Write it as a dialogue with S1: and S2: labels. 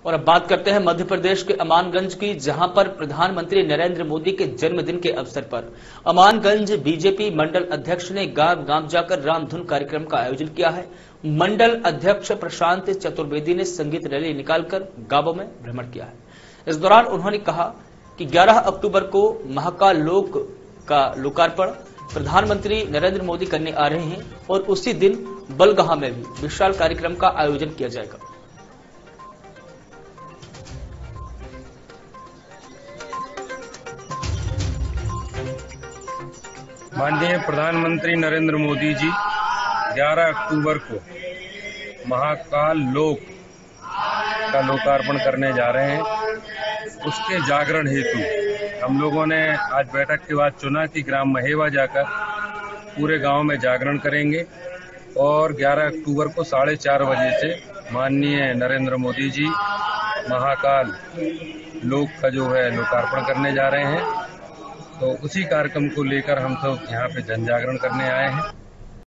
S1: और अब बात करते हैं मध्य प्रदेश के अमानगंज की, जहां पर प्रधानमंत्री नरेंद्र मोदी के जन्मदिन के अवसर पर अमानगंज बीजेपी मंडल अध्यक्ष ने गांव गांव जाकर रामधुन कार्यक्रम का आयोजन किया है। मंडल अध्यक्ष प्रशांत चतुर्वेदी ने संगीत रैली निकालकर गांवों में भ्रमण किया है। इस दौरान उन्होंने कहा कि 11 अक्टूबर को महाकाल लोक का लोकार्पण प्रधानमंत्री नरेंद्र मोदी करने आ रहे हैं और उसी दिन बलगहा में भी विशाल कार्यक्रम का आयोजन किया जाएगा।
S2: माननीय प्रधानमंत्री नरेंद्र मोदी जी 11 अक्टूबर को महाकाल लोक का लोकार्पण करने जा रहे हैं। उसके जागरण हेतु हम लोगों ने आज बैठक के बाद चुना कि ग्राम महेवा जाकर पूरे गांव में जागरण करेंगे और 11 अक्टूबर को 4:30 बजे से माननीय नरेंद्र मोदी जी महाकाल लोक का जो है लोकार्पण करने जा रहे हैं। तो उसी कार्यक्रम को लेकर हम सब यहाँ पे जन जागरण करने आए हैं।